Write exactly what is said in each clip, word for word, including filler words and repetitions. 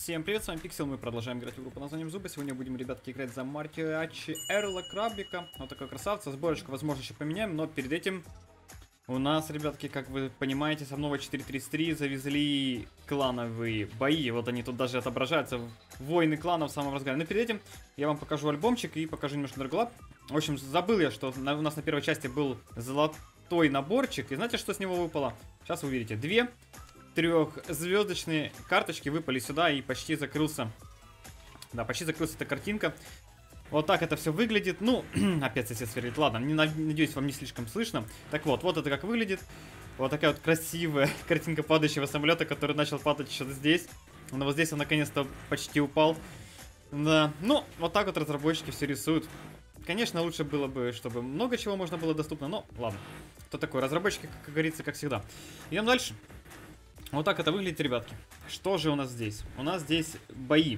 Всем привет, с вами Пиксел, мы продолжаем играть в игру под названием Зубы. Сегодня будем, ребятки, играть за Мартиачи Эрла Крабика. Вот такой красавца, сборочку, возможно, еще поменяем, но перед этим у нас, ребятки, как вы понимаете, со мной четыре тридцать три завезли клановые бои. Вот они тут даже отображаются, войны кланов в самом разгаре. Но перед этим я вам покажу альбомчик и покажу немножко Драгулаб. В общем, забыл я, что на, у нас на первой части был золотой наборчик. И знаете, что с него выпало? Сейчас вы увидите. Две трехзвездочные карточки выпали сюда и почти закрылся. Да, почти закрылась эта картинка. Вот так это все выглядит. Ну, опять сосед сверлит. Ладно, не, надеюсь, вам не слишком слышно. Так вот, вот это как выглядит. Вот такая вот красивая картинка падающего самолета, который начал падать еще здесь. Но вот здесь он наконец-то почти упал. Да, ну, вот так вот разработчики все рисуют. Конечно, лучше было бы, чтобы много чего можно было доступно, но ладно. Кто такой? Разработчики, как говорится, как всегда. Идем дальше. Вот так это выглядит, ребятки. Что же у нас здесь? У нас здесь бои.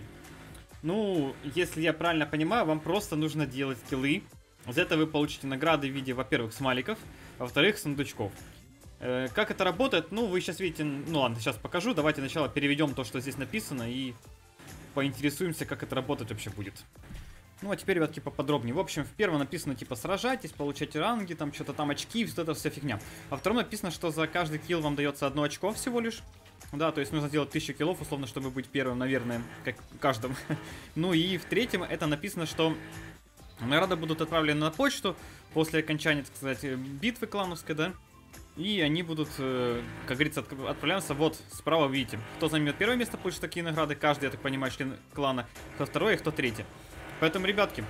Ну, если я правильно понимаю, вам просто нужно делать киллы. За это вы получите награды в виде, во-первых, смайликов, во-вторых, сундучков. Э, как это работает? Ну, вы сейчас видите... Ну ладно, сейчас покажу. Давайте сначала переведем то, что здесь написано, и поинтересуемся, как это работать вообще будет. Ну, а теперь, ребятки, поподробнее. В общем, в первом написано, типа, сражайтесь, получайте ранги, там, что-то там, очки, вот это вся фигня. А в втором написано, что за каждый килл вам дается одно очко всего лишь. Да, то есть нужно сделать тысячу киллов, условно, чтобы быть первым, наверное, как каждым. Ну и в третьем это написано, что награды будут отправлены на почту после окончания, так сказать, битвы клановской, да. И они будут, как говорится, отправляться вот справа, видите. Кто займет первое место, получит такие награды. Каждый, я так понимаю, член клана. Кто второе, кто третье. Поэтому, ребятки,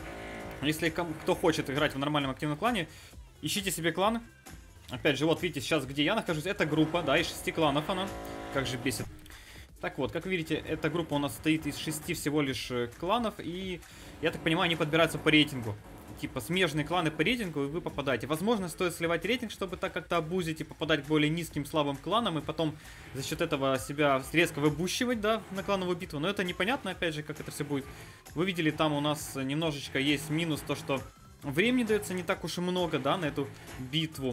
если кто хочет играть в нормальном активном клане, ищите себе клан. Опять же, вот видите, сейчас где я нахожусь, это группа, да, из шести кланов она. Как же бесит. Так вот, как вы видите, эта группа у нас состоит из шести всего лишь кланов. И, я так понимаю, они подбираются по рейтингу. Типа смежные кланы по рейтингу, и вы попадаете. Возможно, стоит сливать рейтинг, чтобы так как-то обузить и попадать к более низким слабым кланам, и потом за счет этого себя резко выбущивать, да, на клановую битву. Но это непонятно, опять же, как это все будет. Вы видели, там у нас немножечко есть минус, то что времени дается не так уж и много, да, на эту битву.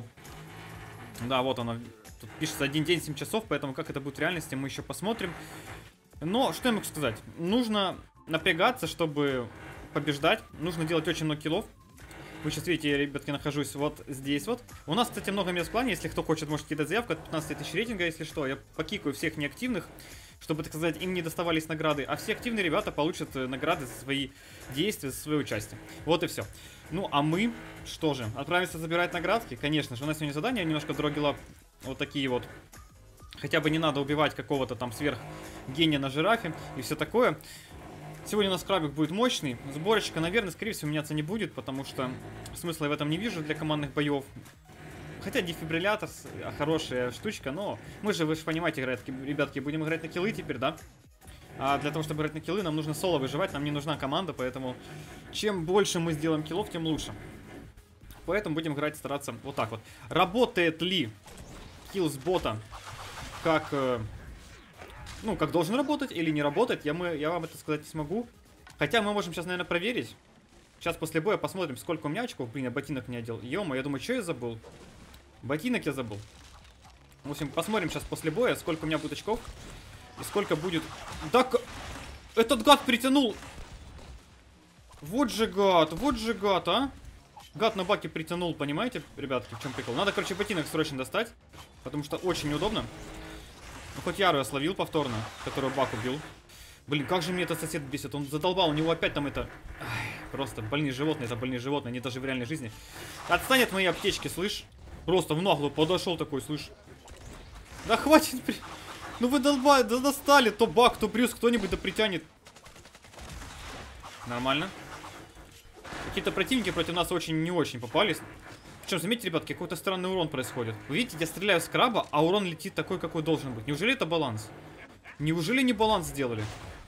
Да, вот она, тут пишется один день, семь часов, поэтому как это будет в реальности, мы еще посмотрим. Но, что я могу сказать? Нужно напрягаться, чтобы побеждать. Нужно делать очень много киллов. Вы сейчас видите, я, ребятки, нахожусь вот здесь вот. У нас, кстати, много мест в клане. Если кто хочет, может кидать заявку от пятнадцати тысяч рейтинга, если что. Я покикаю всех неактивных, чтобы, так сказать, им не доставались награды. А все активные ребята получат награды за свои действия, за свое участие. Вот и все. Ну, а мы, что же, отправимся забирать наградки? Конечно же, у нас сегодня задание немножко дрогило. Вот такие вот. Хотя бы не надо убивать какого-то там сверхгения на жирафе и все такое. Сегодня у нас крабик будет мощный. Сборочка, наверное, скорее всего, меняться не будет, потому что смысла я в этом не вижу для командных боев. Хотя дефибриллятор хорошая штучка, но мы же, вы же понимаете, играть, ребятки, будем играть на киллы теперь, да? А для того, чтобы играть на киллы, нам нужно соло выживать, нам не нужна команда, поэтому чем больше мы сделаем киллов, тем лучше. Поэтому будем играть, стараться вот так вот. Работает ли килл с бота как... Ну, как должен работать или не работать, я, мы, я вам это сказать не смогу. Хотя мы можем сейчас, наверное, проверить. Сейчас после боя посмотрим, сколько у меня очков. Блин, я ботинок не одел. Ё-мо, я думаю, что я забыл? Ботинок я забыл. В общем, посмотрим сейчас после боя, сколько у меня будет очков. И сколько будет... Так, этот гад притянул. Вот же гад, вот же гад, а. Гад на баке притянул, понимаете, ребятки, в чем прикол? Надо, короче, ботинок срочно достать, потому что очень неудобно. Ну, хоть Яру я словил повторно, которого бак убил. Блин, как же мне этот сосед бесит. Он задолбал, у него опять там это... Ай, просто больные животные, это больные животные, они даже в реальной жизни. Отстань от моей аптечки, слышь. Просто в наглую подошел такой, слышь. Да хватит, при... Ну вы долбали, да достали. То бак, то брюс, кто-нибудь да притянет. Нормально. Какие-то противники против нас очень не очень попались. Причем, заметьте, ребят, какой-то странный урон происходит. Вы видите, я стреляю с краба, а урон летит такой, какой должен быть. Неужели это баланс? Неужели не баланс сделали?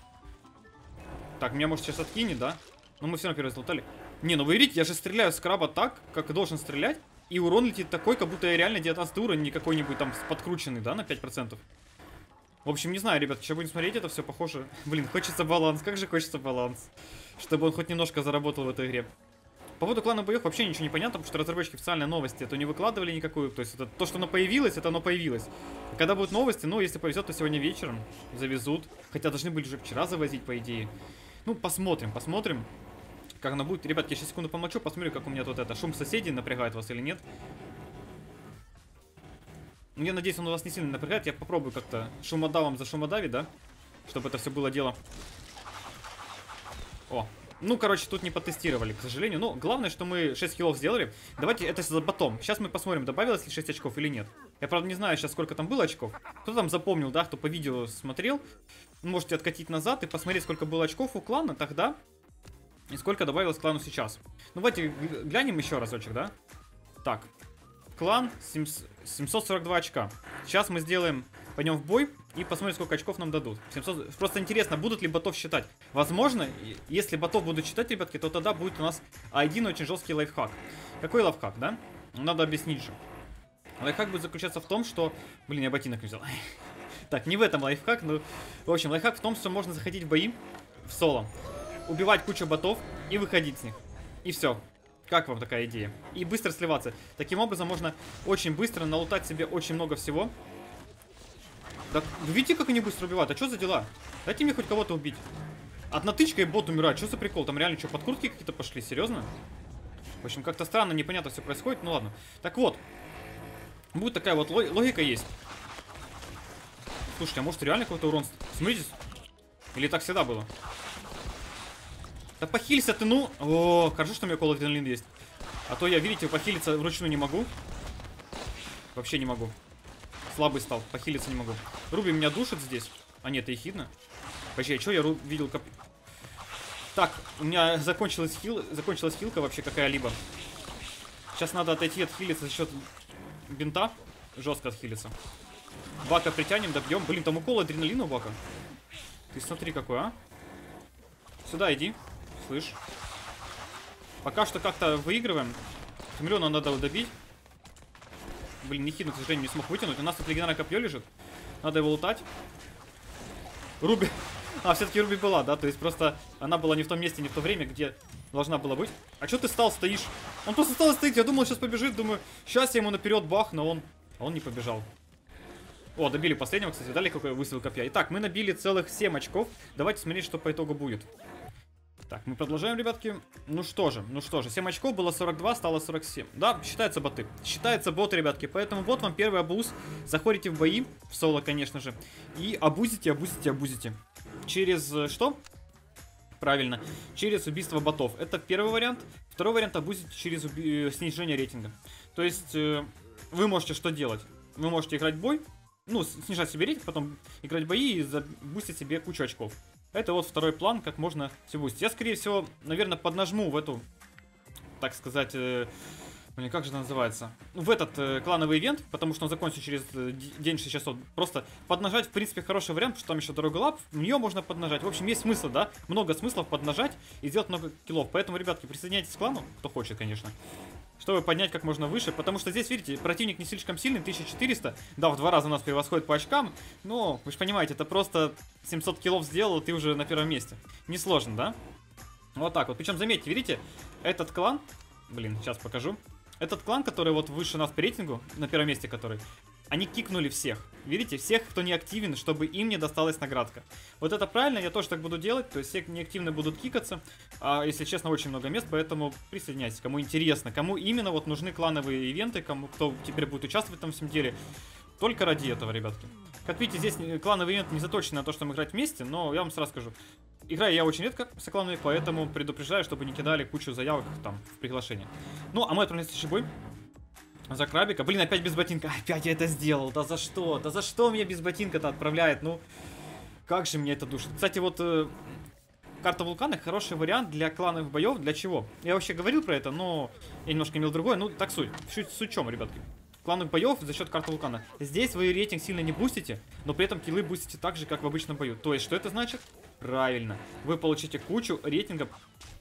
Так, меня, может, сейчас откинет, да? Но мы все равно первый залутали. Не, ну вы видите, я же стреляю с краба так, как и должен стрелять. И урон летит такой, как будто я реально девятнадцатый уровень, не какой-нибудь там подкрученный, да, на пять процентов. В общем, не знаю, ребят, сейчас будем смотреть, это все похоже. Блин, хочется баланс, как же хочется баланс. Чтобы он хоть немножко заработал в этой игре. По поводу клана боев вообще ничего не понятно, потому что разработчики официальной новости это не выкладывали никакую. То есть это то, что оно появилось, это оно появилось. А когда будут новости, ну, если повезет, то сегодня вечером завезут. Хотя должны были уже вчера завозить, по идее. Ну, посмотрим, посмотрим, как оно будет. Ребятки, я сейчас секунду помолчу, посмотрю, как у меня тут это, шум соседей напрягает вас или нет. Ну, я надеюсь, он у вас не сильно напрягает. Я попробую как-то шумодавом за шумодавить, да? Чтобы это все было дело. О. Ну, короче, тут не потестировали, к сожалению. Но главное, что мы шесть киллов сделали. Давайте это за потом. Сейчас мы посмотрим, добавилось ли шесть очков или нет. Я, правда, не знаю сейчас, сколько там было очков. Кто там запомнил, да, кто по видео смотрел. Можете откатить назад и посмотреть, сколько было очков у клана тогда. И сколько добавилось клану сейчас. Ну, давайте глянем еще разочек, да? Так. Клан семьсот сорок два очка. Сейчас мы сделаем, пойдем в бой и посмотрим, сколько очков нам дадут. семьсот... Просто интересно, будут ли ботов считать. Возможно, если ботов будут считать, ребятки, то тогда будет у нас один очень жесткий лайфхак. Какой лайфхак, да? Надо объяснить же. Лайфхак будет заключаться в том, что... Блин, я ботинок не взял. Так, не в этом лайфхак, но... В общем, лайфхак в том, что можно заходить в бои в соло, убивать кучу ботов и выходить с них. И все. Как вам такая идея? И быстро сливаться. Таким образом можно очень быстро налутать себе очень много всего. Так, вы видите, как они быстро убивают? А что за дела? Дайте мне хоть кого-то убить. Одна тычка и бот умирает. Что за прикол? Там реально что, подкрутки какие-то пошли? Серьезно? В общем, как-то странно, непонятно все происходит. Ну ладно. Так вот. Будет такая вот логика есть. Слушайте, а может реально какой-то урон? Смотрите. Или так всегда было? Да похилься ты, ну. О, хорошо, что у меня кол адреналин есть. А то я, видите, похилиться вручную не могу. Вообще не могу. Слабый стал, похилиться не могу. Руби меня душит здесь. А нет, это ехидно. Подожди, а что я ру видел как... Так, у меня закончилась хил... закончилась хилка вообще какая-либо. Сейчас надо отойти отхилиться за счет бинта. Жестко отхилиться. Бака притянем, добьем. Блин, там укол адреналина у Бака. Ты смотри какой, а. Сюда иди. Слышь. Пока что как-то выигрываем. Хамелеона надо добить. Блин, Нихидна, к сожалению, не смог вытянуть. У нас тут легендарное копье лежит. Надо его лутать. Руби. А, все-таки Руби была, да? То есть просто она была не в том месте, не в то время, где должна была быть. А что ты стал, стоишь? Он просто стал стоять. Я думал, сейчас побежит. Думаю, сейчас я ему наперед бах, но он... А он не побежал. О, добили последнего, кстати. Дали какой выстрел копья. Итак, мы набили целых семь очков. Давайте смотреть, что по итогу будет. Так, мы продолжаем, ребятки. Ну что же, ну что же, семь очков, было сорок два, стало сорок семь. Да, считается боты. Считается боты, ребятки. Поэтому вот вам первый абуз. Заходите в бои, в соло, конечно же. И абузите, абузите, абузите. Через что? Правильно, через убийство ботов. Это первый вариант. Второй вариант — абузить через уби... снижение рейтинга. То есть, э, вы можете что делать? Вы можете играть бой, ну, снижать себе рейтинг, потом играть бои и забустить себе кучу очков. Это вот второй план, как можно все бустить. Я, скорее всего, наверное, поднажму в эту, так сказать, э, блин, как же это называется? В этот э, клановый ивент, потому что он закончится через э, день шесть часов. Просто поднажать, в принципе, хороший вариант, потому что там еще дорога лап, в нее можно поднажать. В общем, есть смысл, да? Много смыслов поднажать и сделать много киллов. Поэтому, ребятки, присоединяйтесь к клану, кто хочет, конечно, чтобы поднять как можно выше, потому что здесь, видите, противник не слишком сильный, тысяча четыреста, да, в два раза нас превосходит по очкам, но, вы же понимаете, это просто семьсот киллов сделал, ты уже на первом месте. Несложно, да? Вот так вот, причем, заметьте, видите, этот клан, блин, сейчас покажу, этот клан, который вот выше нас по рейтингу, на первом месте который, они кикнули всех. Видите, всех, кто не активен, чтобы им не досталась наградка. Вот это правильно, я тоже так буду делать. То есть все неактивные будут кикаться. А, если честно, очень много мест, поэтому присоединяйтесь, кому интересно. Кому именно вот нужны клановые ивенты, кому кто теперь будет участвовать в этом всем деле. Только ради этого, ребятки. Как видите, здесь клановый ивент не заточен на то, чтобы играть вместе, но я вам сразу скажу. Играю я очень редко с клановыми, поэтому предупреждаю, чтобы не кидали кучу заявок там в приглашение. Ну, а мы отправляемся в следующий бой. За крабика. Блин, опять без ботинка. Опять я это сделал. Да за что? Да за что меня без ботинка-то отправляет? Ну, как же меня это душит. Кстати, вот э, карта вулкана хороший вариант для клановых боев. Для чего? Я вообще говорил про это, но я немножко имел другое. Ну, так суть. Суть с чем, ребятки? Клановых боев за счет карты вулкана. Здесь вы рейтинг сильно не бустите, но при этом киллы бустите так же, как в обычном бою. То есть, что это значит? Правильно. Вы получите кучу рейтинга.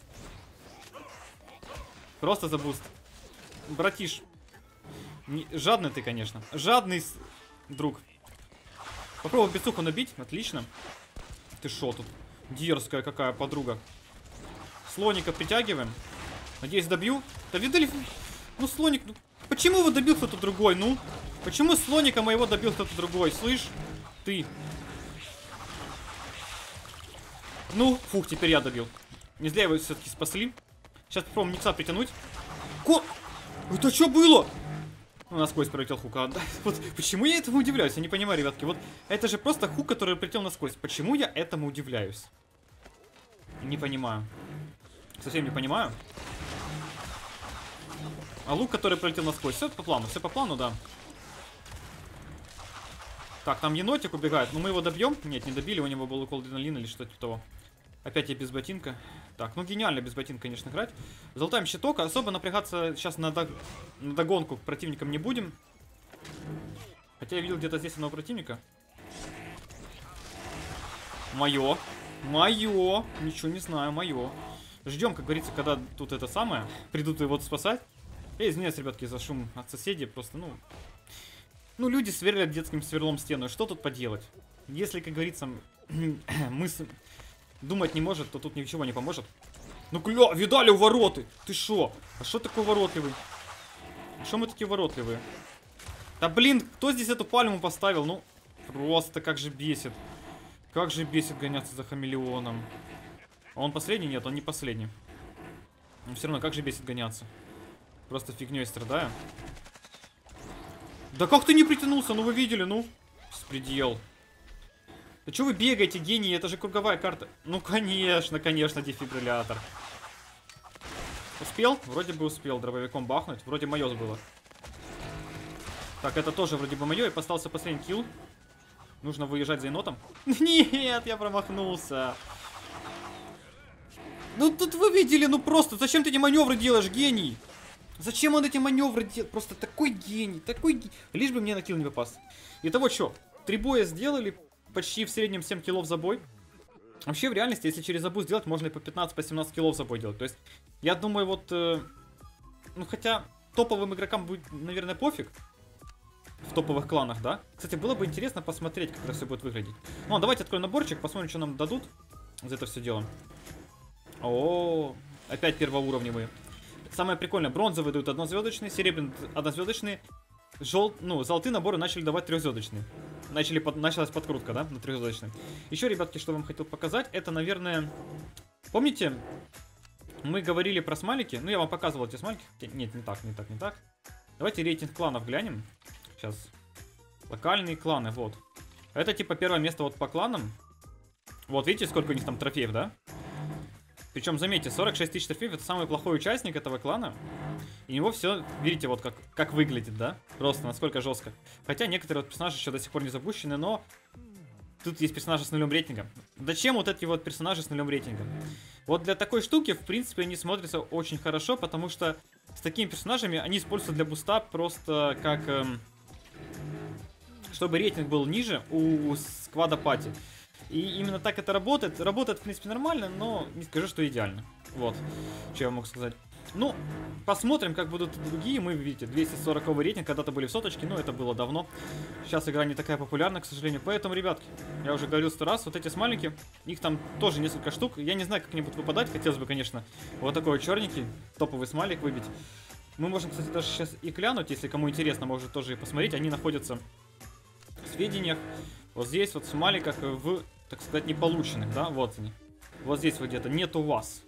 Просто за буст. Братиш. Не, жадный ты, конечно. Жадный друг. Попробуй бицуху набить. Отлично. Ты шо тут? Дерзкая какая подруга. Слоника притягиваем. Надеюсь, добью. Да видали? Ну, слоник, ну, почему его добил кто-то другой, ну? Почему слоника моего добил кто-то другой, слышь? Ты. Ну, фух, теперь я добил. Не зря его все-таки спасли. Сейчас попробуем Никса притянуть. Ко... Это что было? Ну, насквозь пролетел хук. А, да, вот почему я этому удивляюсь? Я не понимаю, ребятки. Вот это же просто хук, который прилетел насквозь. Почему я этому удивляюсь? Не понимаю. Совсем не понимаю. А лук, который пролетел насквозь. Все по плану, все по плану, да. Так, там енотик убегает. Ну, мы его добьем? Нет, не добили. У него был укол адреналина или что-то типа того. Опять я без ботинка. Так, ну гениально без ботинка, конечно, играть. Золотаем щиток. Особо напрягаться сейчас на, дог... на догонку к противникам не будем. Хотя я видел где-то здесь одного противника. Мое. Мое. Ничего не знаю, мое. Ждем, как говорится, когда тут это самое. Придут его спасать. Я извиняюсь, ребятки, за шум от соседей. Просто, ну... Ну, люди сверлят детским сверлом стену. Что тут поделать? Если, как говорится, мысль... думать не может, то тут ничего не поможет. Ну, кля, видали у вороты? Ты шо? А шо такой воротливый? А шо мы такие воротливые? Да блин, кто здесь эту пальму поставил? Ну, просто как же бесит. Как же бесит гоняться за хамелеоном. А он последний? Нет, он не последний. Но все равно, как же бесит гоняться. Просто фигней страдаю. Да как ты не притянулся? Ну вы видели, ну. Беспредел. Да что вы бегаете, гений? Это же круговая карта. Ну, конечно, конечно, дефибриллятор. Успел? Вроде бы успел дробовиком бахнуть. Вроде мое было. Так, это тоже вроде бы мое. И остался последний килл. Нужно выезжать за енотом. Нет, я промахнулся. Ну, тут вы видели, ну просто. Зачем ты эти маневры делаешь, гений? Зачем он эти маневры делает? Просто такой гений, такой гений. Лишь бы мне на килл не попасть. Итого что? Три боя сделали. Почти в среднем семь киллов за бой. Вообще, в реальности, если через забу сделать, можно и по пятнадцать-семнадцать киллов за бой делать. То есть, я думаю, вот... Э, ну, хотя топовым игрокам будет, наверное, пофиг. В топовых кланах, да? Кстати, было бы интересно посмотреть, как это все будет выглядеть. Ну, давайте откроем наборчик, посмотрим, что нам дадут за это все дело. О, опять первоуровневые. Самое прикольное, бронзовые дают однозвездочные, серебряные однозвездочные. Жел... Ну, золотые наборы начали давать трехзвездочные. Начали под... Началась подкрутка, да, на трехзвездочные. Еще, ребятки, что вам хотел показать, это, наверное... Помните, мы говорили про смайлики? Ну, я вам показывал эти смайлики. Нет, не так, не так, не так. Давайте рейтинг кланов глянем. Сейчас. Локальные кланы, вот. Это, типа, первое место вот по кланам. Вот, видите, сколько у них там трофеев, да? Причем, заметьте, сорок шесть тысяч трофеев — это самый плохой участник этого клана. И у него все, видите, вот как, как выглядит, да? Просто насколько жестко. Хотя некоторые вот персонажи еще до сих пор не запущены, но тут есть персонажи с нулем рейтинга. Зачем вот эти вот персонажи с нулем рейтинга? Вот для такой штуки, в принципе, они смотрятся очень хорошо, потому что с такими персонажами они используются для буста просто как... Эм, чтобы рейтинг был ниже у сквада пати. И именно так это работает. Работает, в принципе, нормально, но не скажу, что идеально. Вот, что я могу сказать. Ну, посмотрим, как будут другие. Мы, видите, двести сороковый рейтинг, когда-то были в соточке, но это было давно. Сейчас игра не такая популярна, к сожалению. Поэтому, ребятки, я уже говорил сто раз, вот эти смайлики, их там тоже несколько штук. Я не знаю, как они будут выпадать. Хотелось бы, конечно, вот такой черненький, топовый смайлик выбить. Мы можем, кстати, даже сейчас и глянуть, если кому интересно, может тоже и посмотреть. Они находятся в сведениях. Вот здесь вот в смайликах в, так сказать, неполученных, да, вот они. Вот здесь вот где-то нет у вас.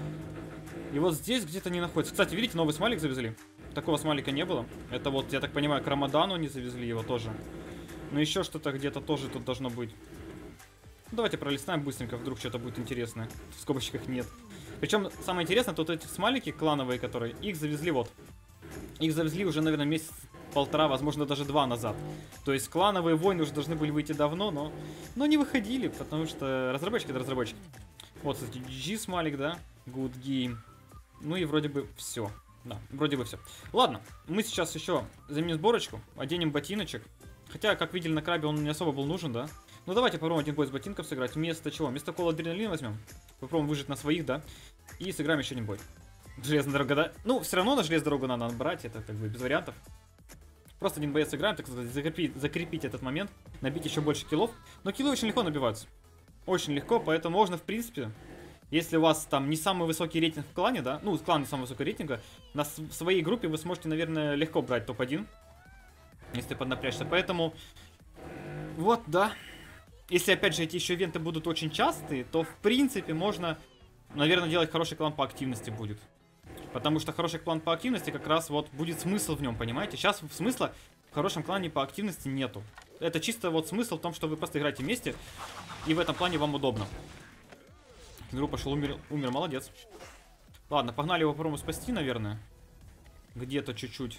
И вот здесь где-то не находится. Кстати, видите, новый смайлик завезли. Такого смайлика не было. Это вот, я так понимаю, к Рамадану не завезли его тоже. Но еще что-то где-то тоже тут должно быть. Ну, давайте пролистаем быстренько, вдруг что-то будет интересное. В скобочках нет. Причем, самое интересное, тут эти смайлики клановые, которые, их завезли вот. Их завезли уже, наверное, месяц, полтора, возможно, даже два назад. То есть клановые войны уже должны были выйти давно, но, но не выходили, потому что разработчики это разработчики. Вот, кстати, джи джи смайлик, да? Good game. Ну и вроде бы все. Да, вроде бы все. Ладно, мы сейчас еще заменим сборочку, оденем ботиночек. Хотя, как видели на крабе, он не особо был нужен, да? Ну давайте попробуем один бой с ботинков сыграть. Вместо чего? Вместо кола адреналина возьмем. Попробуем выжить на своих, да? И сыграем еще один бой. Железная дорога, да? Ну, все равно на железную дорогу надо брать, это как бы без вариантов. Просто один боец сыграем, так сказать, закрепить, закрепить этот момент, набить еще больше киллов. Но киллы очень легко набиваются. Очень легко, поэтому можно, в принципе, Если у вас там не самый высокий рейтинг в клане, да, ну, клан не самого высокого рейтинга, на в своей группе вы сможете, наверное, легко брать топ один, если поднапрячься. Поэтому, вот, да. Если, опять же, эти еще ивенты будут очень частые, то, в принципе, можно, наверное, делать хороший клан по активности будет. Потому что хороший клан по активности как раз вот будет смысл в нем, понимаете? Сейчас смысла в хорошем клане по активности нету. Это чисто вот смысл в том, что вы просто играете вместе, и в этом плане вам удобно. Кенгуру пошел, умер, умер, молодец. Ладно, погнали его попробуем спасти, наверное. Где-то чуть-чуть.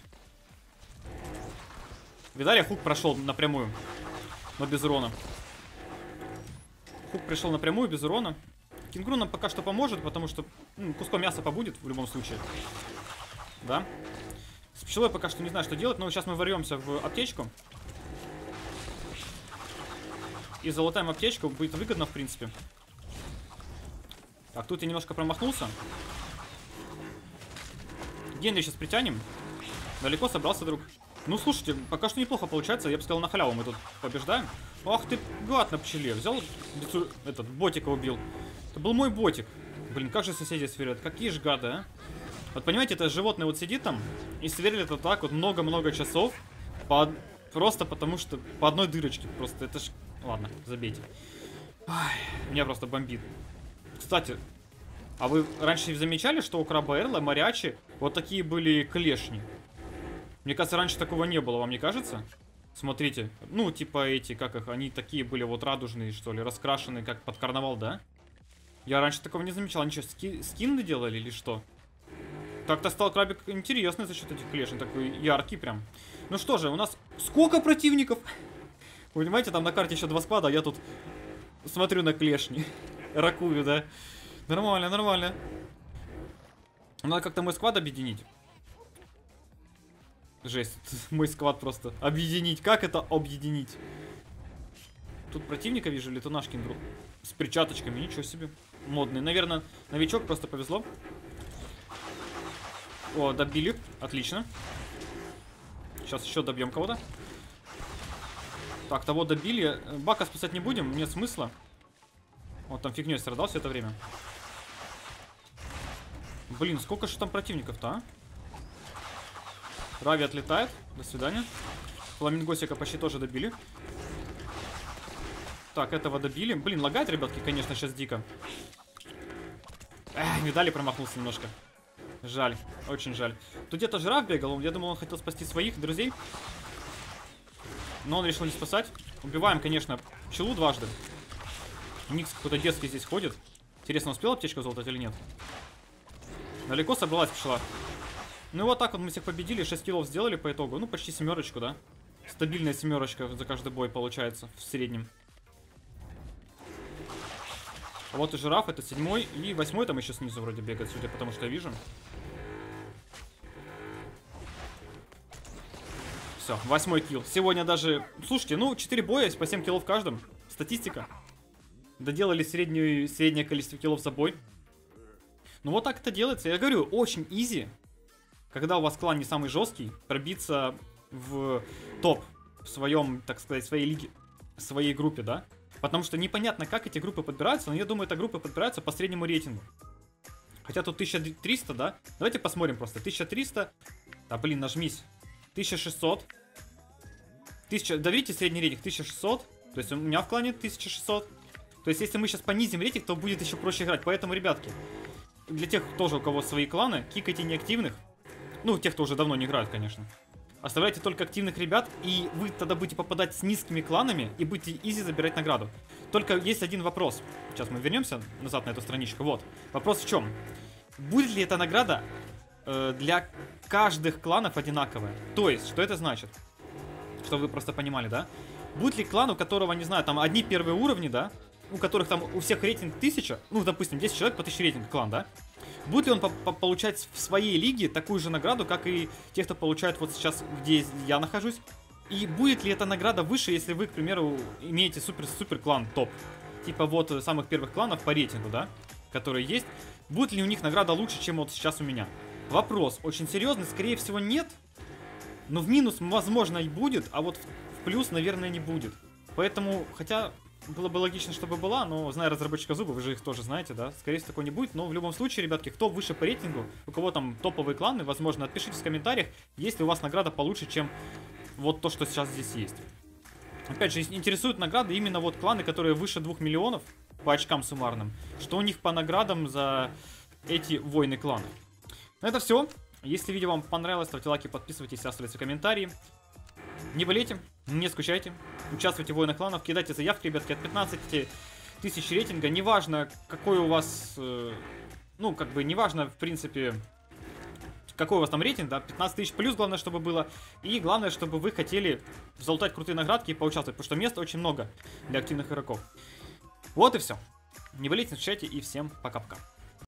Видали, Хук прошел напрямую, но без урона. Хук пришел напрямую, без урона. Кенгуру нам пока что поможет, потому что ну, куском мяса побудет в любом случае. Да. С пчелой пока что не знаю, что делать, но сейчас мы ворвемся в аптечку. И залутаем аптечку, будет выгодно, в принципе. Так, тут я немножко промахнулся. Генри сейчас притянем. Далеко собрался, друг. Ну, слушайте, пока что неплохо получается. Я бы сказал, на халяву мы тут побеждаем. Ах ты, гад на пчеле. Взял, этот, ботика убил. Это был мой ботик. Блин, как же соседи сверлят. Какие же гады, а? Вот понимаете, это животное вот сидит там и сверлит вот так вот много-много часов. По... Просто потому что по одной дырочке. Просто это ж... Ладно, забейте. Ай, меня просто бомбит. Кстати, а вы раньше замечали, что у краба Эрла, Мариачи, вот такие были клешни? Мне кажется, раньше такого не было, вам не кажется? Смотрите, ну, типа эти, как их, они такие были вот радужные, что ли, раскрашенные, как под карнавал, да? Я раньше такого не замечал. Они что, ски скины делали или что? Так-то стал крабик интересный за счет этих клешен, такой яркий прям. Ну что же, у нас сколько противников? Вы понимаете, там на карте еще два склада, а я тут смотрю на клешни. Ракую, да? Нормально, нормально. Надо как-то мой склад объединить. Жесть, мой склад просто объединить. Как это объединить? Тут противника вижу, или это наш кенгуру? С перчаточками, ничего себе. Модный. Наверное, новичок, просто повезло. О, добили. Отлично. Сейчас еще добьем кого-то. Так, того добили. Бака спасать не будем, нет смысла. Вот там фигней страдал все это время. Блин, сколько же там противников-то, а? Рави отлетает. До свидания. Фламингосика почти тоже добили. Так, этого добили. Блин, лагает, ребятки, конечно, сейчас дико. Эх, медали промахнулся немножко. Жаль, очень жаль. Тут где-то жираф бегал, я думал, он хотел спасти своих друзей. Но он решил не спасать. Убиваем, конечно, пчелу дважды. Никс какой-то детский здесь ходит. Интересно, успел аптечку залутать или нет? Далеко собралась пчела. Ну и вот так вот мы всех победили, шесть киллов сделали по итогу. Ну, почти семерочку, да? Стабильная семерочка за каждый бой получается в среднем. А вот и жираф, это седьмой. И восьмой там еще снизу вроде бегает, судя по тому, что я вижу. Все, восьмой килл. Сегодня даже... Слушайте, ну, четыре боя, по семь киллов в каждом. Статистика. Доделали среднюю, среднее количество киллов за бой. Ну вот так это делается. Я говорю, очень изи. Когда у вас клан не самый жесткий, пробиться в топ в своем, так сказать, своей лиге, своей группе, да? Потому что непонятно, как эти группы подбираются, но я думаю, эта группа подбирается по среднему рейтингу. Хотя тут тысяча триста, да? Давайте посмотрим просто. тысяча триста. Да, блин, нажмись. тысяча шестьсот. тысяча... Да, видите, средний рейтинг тысяча шестьсот. То есть у меня в клане тысяча шестьсот. То есть если мы сейчас понизим рейтинг, то будет еще проще играть. Поэтому, ребятки, для тех тоже, у кого свои кланы, кикайте неактивных. Ну, тех, кто уже давно не играет, конечно. Оставляйте только активных ребят, и вы тогда будете попадать с низкими кланами и будете изи забирать награду. Только есть один вопрос. Сейчас мы вернемся назад на эту страничку. Вот. Вопрос в чем? Будет ли эта награда э, для каждых кланов одинаковая? То есть, что это значит? Чтобы вы просто понимали, да? Будет ли клан, у которого, не знаю, там одни первые уровни, да? У которых там у всех рейтинг тысяча, ну, допустим, десять человек по тысяче рейтинг клан, да? Будет ли он по -по получать в своей лиге такую же награду, как и те, кто получает вот сейчас, где я нахожусь? И будет ли эта награда выше, если вы, к примеру, имеете супер-супер клан топ? Типа вот самых первых кланов по рейтингу, да? Которые есть. Будет ли у них награда лучше, чем вот сейчас у меня? Вопрос очень серьезный, скорее всего нет. Но в минус, возможно, и будет, а вот в плюс, наверное, не будет. Поэтому, хотя, было бы логично, чтобы была, но зная разработчика Зуба, вы же их тоже знаете, да? Скорее всего, такого не будет. Но в любом случае, ребятки, кто выше по рейтингу, у кого там топовые кланы, возможно, отпишите в комментариях, есть ли у вас награда получше, чем вот то, что сейчас здесь есть. Опять же, интересуют награды именно вот кланы, которые выше двух миллионов по очкам суммарным. Что у них по наградам за эти войны кланов. На это все. Если видео вам понравилось, ставьте лайки, подписывайтесь, оставляйте комментарии. Не болейте, не скучайте, участвуйте в войнах кланов, кидайте заявки, ребятки, от пятнадцати тысяч рейтинга. Неважно, какой у вас, э, ну, как бы, неважно, в принципе, какой у вас там рейтинг, да, пятнадцать тысяч плюс, главное, чтобы было. И главное, чтобы вы хотели залутать крутые наградки и поучаствовать, потому что места очень много для активных игроков. Вот и все. Не болейте, не скучайте, и всем пока-пока.